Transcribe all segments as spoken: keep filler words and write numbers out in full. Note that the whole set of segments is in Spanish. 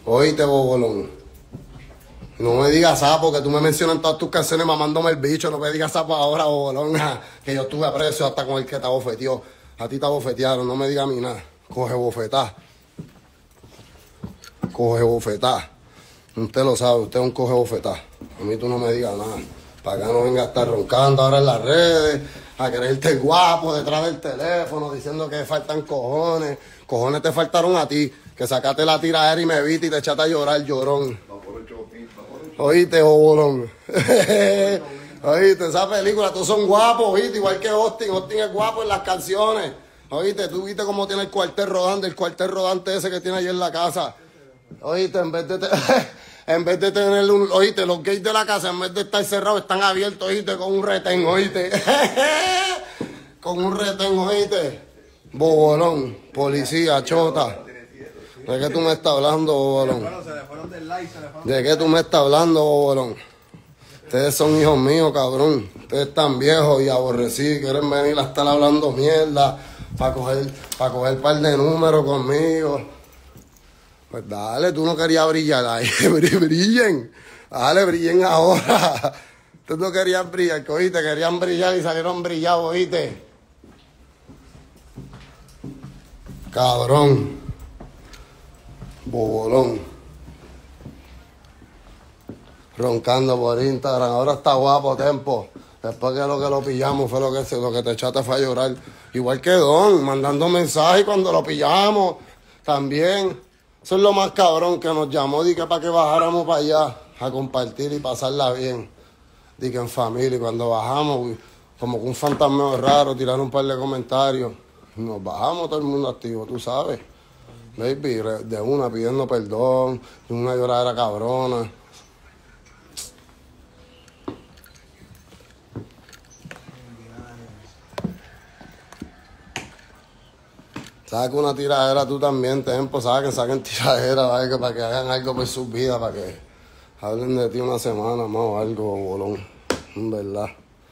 Oíste, bobolón. No me digas sapo, que tú me mencionas en todas tus canciones mamándome el bicho. No me digas sapo ahora, bobolón. Que yo estuve preso hasta con el que te bofeteó. A ti te bofetearon, no me digas a mí nada. Coge bofetá. Coge bofetá. Usted lo sabe, usted es un coge bofetá. A mí tú no me digas nada. Para que no venga a estar roncando ahora en las redes, a quererte guapo detrás del teléfono, diciendo que faltan cojones. Cojones te faltaron a ti, que sacaste la tiradera y me viste y te echaste a llorar, llorón. Oíste, bobolón. Oíste, esa película, todos son guapos, oíste, igual que Austin. Austin es guapo en las canciones. Oíste, tú viste cómo tiene el cuartel rodante, el cuartel rodante ese que tiene ahí en la casa. Oíste, en vez de... Te... En vez de tener un... Oíste, los gates de la casa, en vez de estar cerrados, están abiertos, oíste, con un retén, oíste. Con un retén, oíste. Bobolón, policía, chota. ¿De qué tú me estás hablando, bobolón? ¿De qué tú me estás hablando, bobolón? Ustedes son hijos míos, cabrón. Ustedes están viejos y aborrecidos. Quieren venir a estar hablando mierda para coger, para coger un par de números conmigo. Pues dale, tú no querías brillar ahí, brillen, dale, brillen ahora. Tú no querías brillar, oíste, querían brillar y salieron brillados, oíste. Cabrón, bobolón, roncando por Instagram, ahora está guapo, Tempo. Después que lo que lo pillamos fue lo que, lo que te echaste fue a llorar. Igual que Don, mandando mensajes cuando lo pillamos, también. Eso es lo más cabrón, que nos llamó, di que para que bajáramos para allá a compartir y pasarla bien. Di que en familia, y cuando bajamos, como que un fantasma raro, tiraron un par de comentarios. Nos bajamos todo el mundo activo, tú sabes. Baby, de una pidiendo perdón, de una lloradera cabrona. Saca una tiradera tú también, Tempo, saquen, saquen tiradera, ¿vale? Que para que hagan algo por sus vidas, para que hablen de ti una semana más o algo, bolón, en verdad.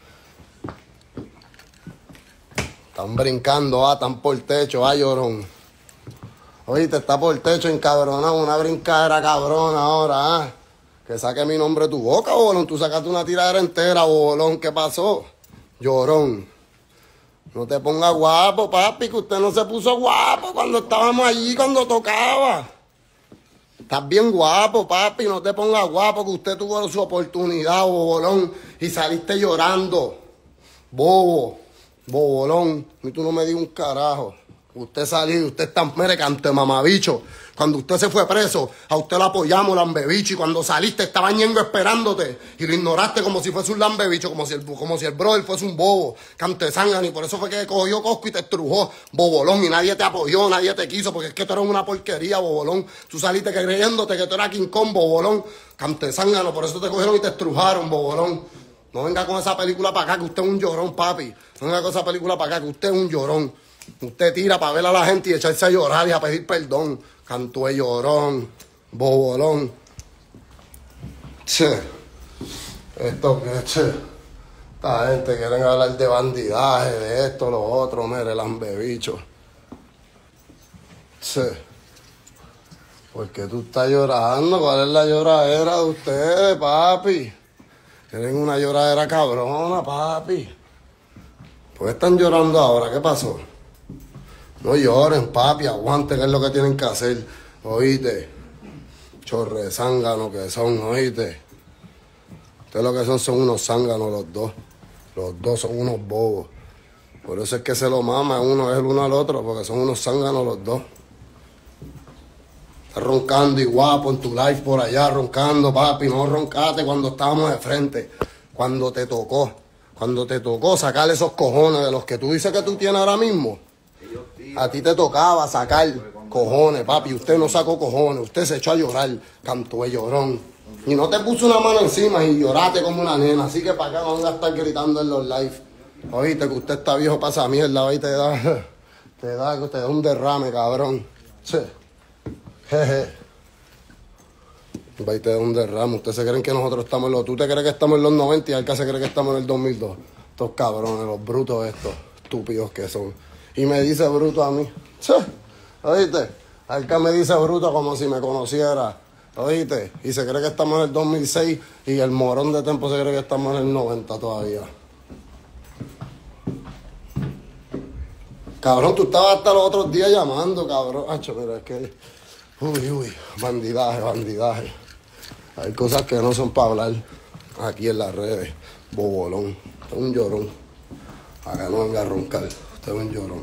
Están brincando, ah, están por techo, ah, llorón. Oíste, está por techo encabronado, una brincadera cabrona ahora, ah. Que saque mi nombre de tu boca, bolón, tú sacaste una tiradera entera, bolón, ¿qué pasó? Llorón. No te pongas guapo, papi, que usted no se puso guapo cuando estábamos allí, cuando tocaba. Estás bien guapo, papi, no te pongas guapo, que usted tuvo su oportunidad, bobolón, y saliste llorando. Bobo, bobolón, y tú no me digas un carajo. Usted salió, usted está merecante, mamabicho. Cuando usted se fue preso, a usted lo apoyamos, lambebicho. Y cuando saliste, estaba Ñengo esperándote. Y lo ignoraste como si fuese un lambebicho, como si el, como si el brother fuese un bobo. Cantezángano. Y por eso fue que cogió Cosco y te estrujó, bobolón. Y nadie te apoyó, nadie te quiso, porque es que tú eres una porquería, bobolón. Tú saliste creyéndote que tú eras King Kong, bobolón. Cantezángano, por eso te cogieron y te estrujaron, bobolón. No venga con esa película para acá, que usted es un llorón, papi. No venga con esa película para acá, que usted es un llorón. Usted tira para ver a la gente y echarse a llorar y a pedir perdón. Cantué llorón, bobolón. Che, esto que, che. Esta gente quieren hablar de bandidaje, de esto, lo otro, mire, lambebicho. Che, ¿por qué tú estás llorando? ¿Cuál es la lloradera de ustedes, papi? Tienen una lloradera cabrona, papi. ¿Por qué están llorando ahora? ¿Qué pasó? No lloren, papi, aguanten, que es lo que tienen que hacer. Oíste, chorre zánganos que son, oíste. Ustedes lo que son son unos zánganos los dos. Los dos son unos bobos. Por eso es que se lo mama uno es el uno al otro, porque son unos zánganos los dos. Estás roncando y guapo en tu live por allá, roncando, papi. No roncaste cuando estábamos de frente. Cuando te tocó. Cuando te tocó sacar esos cojones de los que tú dices que tú tienes ahora mismo. A ti te tocaba sacar cojones, papi. Usted no sacó cojones. Usted se echó a llorar. Cantó el llorón. Y no te puso una mano encima y lloraste como una nena. Así que para acá no vas a estar gritando en los live. Oíste que usted está viejo para esa mierda. Ahí te da, te da, te da un derrame, cabrón. Sí. Jeje. Ahí te da un derrame. Ustedes se creen que nosotros estamos en los... Tú te crees que estamos en los noventa y Alca se cree que estamos en el dos mil dos. Estos cabrones, los brutos estos. Estúpidos que son. Y me dice bruto a mí. Sí. ¿Oíste? Alca me dice bruto como si me conociera. ¿Oíste? Y se cree que estamos en el dos mil seis y el morón de tiempo se cree que estamos en el noventa todavía. Cabrón, tú estabas hasta los otros días llamando, cabrón. Hacho, mira, es que... Uy, uy, bandidaje, bandidaje. Hay cosas que no son para hablar aquí en las redes. Bobolón. Usted es un llorón. Acá no venga a roncar. Usted es un llorón.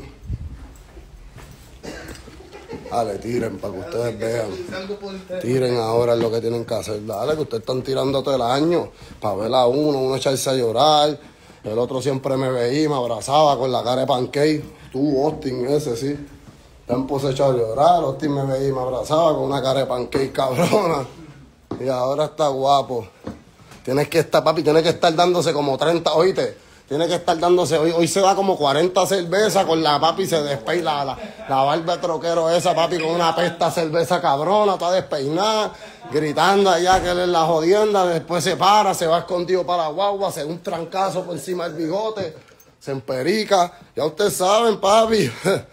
Dale, tiren para que ustedes vean. Tiren ahora lo que tienen que hacer. Dale, que ustedes están tirando todo el año. Para ver a uno, uno echarse a llorar. El otro siempre me veía y me abrazaba con la cara de pancake. Tú, Austin, ese sí. Tiempo se echó a llorar. Austin me veía y me abrazaba con una cara de pancake cabrona. Y ahora está guapo. Tienes que estar, papi, tienes que estar dándose como treinta, oíste. Tiene que estar dándose, hoy, hoy se da como cuarenta cervezas con la papi, se despeina la, la, la barba de troquero esa, papi, con una pesta cerveza cabrona, está despeinada, gritando allá que él es la jodienda, después se para, se va escondido para la guagua, se da un trancazo por encima del bigote, se emperica, ya ustedes saben, papi.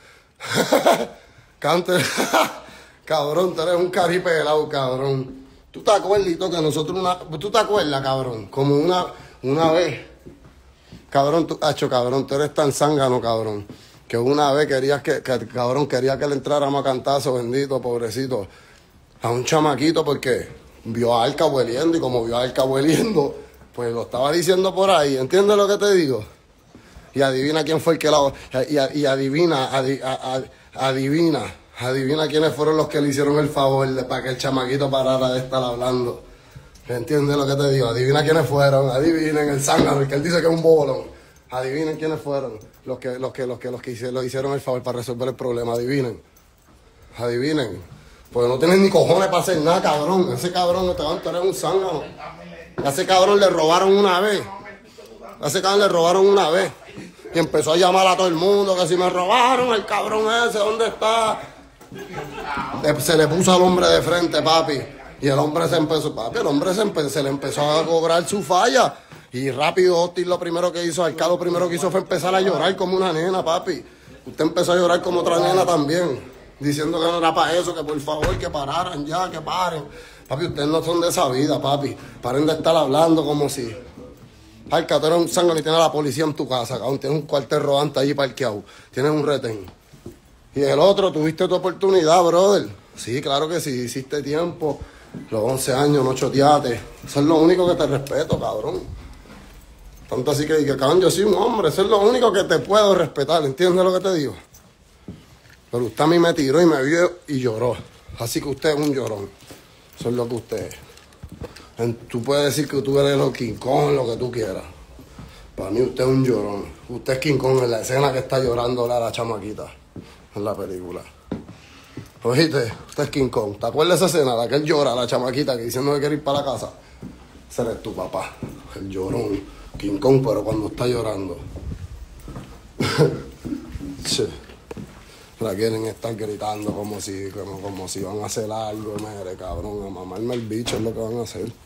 Cante, cabrón, tú eres un caripelado, cabrón. ¿Tú te acuerdas, Lito, que nosotros una, tú te acuerdas, cabrón, como una, una vez... Cabrón, tú, hacho, cabrón, tú eres tan zángano, cabrón, que una vez querías que, que, cabrón, quería que le entráramos a cantazo, bendito, pobrecito, a un chamaquito porque vio a Alca hueliendo y como vio a Alca hueliendo, pues lo estaba diciendo por ahí, ¿entiendes lo que te digo? Y adivina quién fue el que la... Y, y adivina, adi, a, a, adivina, adivina quiénes fueron los que le hicieron el favor de, para que el chamaquito parara de estar hablando. ¿Entiendes lo que te digo? Adivina quiénes fueron, adivinen el zángano, el que él dice que es un bolón. Adivinen quiénes fueron los que, los que, los que, los que hicieron, hicieron el favor para resolver el problema. Adivinen. Adivinen. Porque no tienen ni cojones para hacer nada, cabrón. Ese cabrón, este tú eres un zángano. A ese cabrón le robaron una vez. A ese cabrón le robaron una vez. Y empezó a llamar a todo el mundo que si me robaron, el cabrón ese, ¿dónde está? Se le puso al hombre de frente, papi. Y el hombre se empezó, papi, el hombre se, empe se le empezó a cobrar su falla. Y rápido, Austin lo primero que hizo, Alca lo primero que hizo fue empezar a llorar como una nena, papi. Usted empezó a llorar como otra nena también. Diciendo que no era para eso, que por favor, que pararan ya, que paren. Papi, ustedes no son de esa vida, papi. Paren de estar hablando como si... Alca, tú eres un zángano y tienes a la policía en tu casa, cabrón. Tienes un cuartel rodante allí parqueado. Tienes un retén. Y el otro, tuviste tu oportunidad, brother. Sí, claro que sí, hiciste tiempo. Los once años, no choteaste. Eso es lo único que te respeto, cabrón. Tanto así que, que cabrón, yo soy un hombre. Eso es lo único que te puedo respetar. ¿Entiendes lo que te digo? Pero usted a mí me tiró y me vio y lloró. Así que usted es un llorón. Eso es lo que usted es. En, tú puedes decir que tú eres lo King Kong, lo que tú quieras. Para mí usted es un llorón. Usted es King Kong en la escena que está llorando a la chamaquita en la película. Oíste, usted es King Kong. ¿Te acuerdas de esa escena? La que él llora a la chamaquita que diciendo que quiere ir para la casa. Ese eres tu papá, el llorón. King Kong, pero cuando está llorando. Che. La quieren estar gritando como si, como, como si van a hacer algo. Mire, cabrón, a mamarme el bicho es lo que van a hacer.